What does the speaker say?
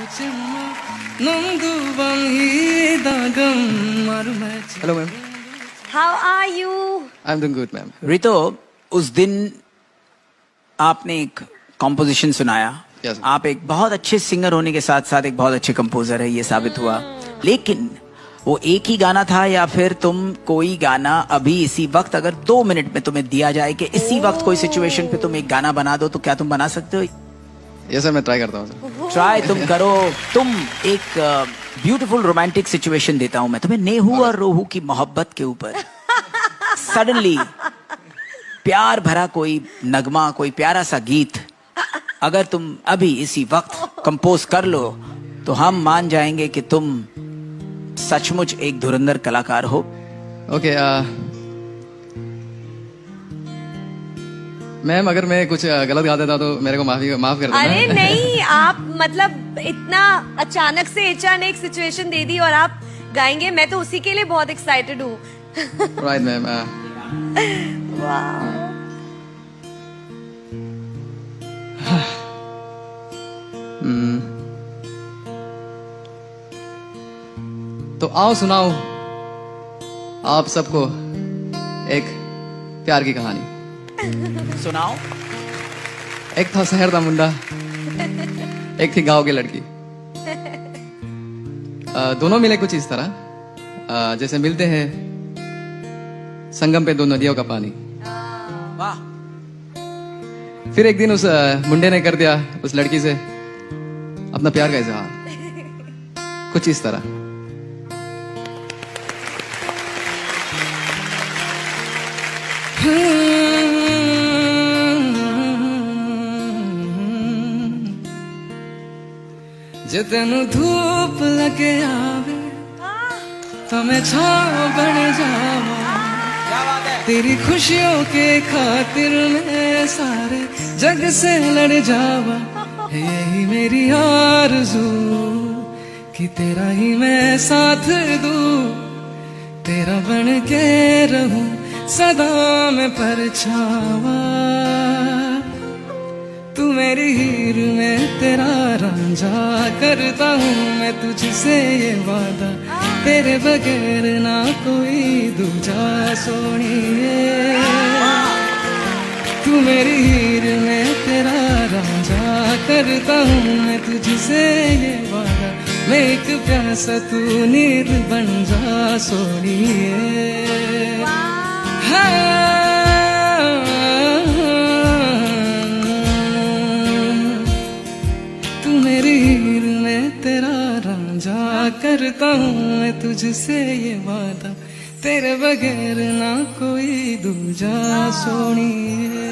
Hello, ma'am. How are you? I'm doing good, ma'am. रितो, उस दिन आपने एक कॉम्पोजिशन सुनाया. Yes, sir. आप एक बहुत अच्छे सिंगर होने के साथ साथ एक बहुत अच्छे कंपोजर है, ये साबित हुआ. लेकिन वो एक ही गाना था या फिर तुम कोई गाना अभी इसी वक्त अगर 2 मिनट में तुम्हें दिया जाए कि इसी वक्त कोई सिचुएशन पे तुम एक गाना बना दो, तो क्या तुम बना सकते हो? Yes, sir, मैं ट्राई करता हूँ सर. ट्राई तुम करो. तुम एक ब्यूटीफुल रोमांटिक सिचुएशन देता हूं मैं तुम्हें, नेहू और रोहू की मोहब्बत के ऊपर. सडनली प्यार भरा कोई नगमा, कोई प्यारा सा गीत अगर तुम अभी इसी वक्त कंपोज कर लो, तो हम मान जाएंगे कि तुम सचमुच एक धुरंधर कलाकार हो. ओके, मैम अगर मैं कुछ गलत गा देता तो मेरे को माफ कर देना. अरे नहीं, आप मतलब इतना अचानक से एचआर ने एक सिचुएशन दे दी और आप गाएंगे, मैं तो उसी के लिए बहुत एक्साइटेड हूँ. Right ma'am. तो आओ सुनाओ आप सबको एक प्यार की कहानी. सुनाओ. एक था शहर का मुंडा, एक थी गांव की लड़की. दोनों मिले कुछ इस तरह जैसे मिलते हैं संगम पे दो नदियों का पानी. वाह. फिर एक दिन उस मुंडे ने कर दिया उस लड़की से अपना प्यार का इजहार कुछ इस तरह. जे तेनू धूप लगे आवे तो मैं छाँव बन जावा. तेरी खुशियों के खातिर मैं सारे जग से लड़ जावा. यही मेरी आरज़ू कि तेरा ही मैं साथ दूँ, तेरा बन के रहूं सदा मैं परछावा. तू मेरी हीर में तेरा रांझा, करता हूँ मैं तुझसे ये वादा, तेरे बगैर ना कोई दूजा सोनिए. तू मेरी हीर में तेरा रांझा, करता हूँ मैं तुझसे ये वादा, मैं एक प्यासा तू नीर बन जा सोनिए. तू मेरी हीर में तेरा रांझा, करता हूँ मैं तुझसे ये वादा, तेरे बगैर ना कोई दूजा सोनिए.